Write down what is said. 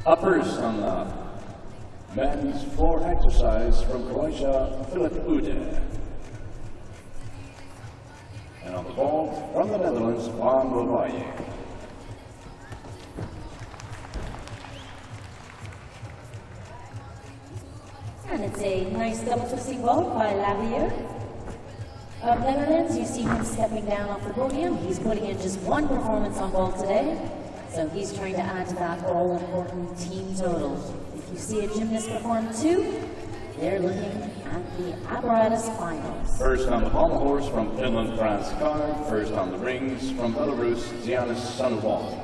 Up first on the men's floor exercise from Croatia, Filip Ude. And on the vault from the Netherlands, Juan Rovalle. And it's a nice double twisting vault by Lavier. Of Netherlands, you see him stepping down off the podium. He's putting in just one performance on vault today, so he's trying to add to that all-important team total. If you see a gymnast perform two, they're looking at the apparatus finals. First on the pommel horse from Finland, Franz Kard. First on the rings from Belarus, Giannis Sanuval.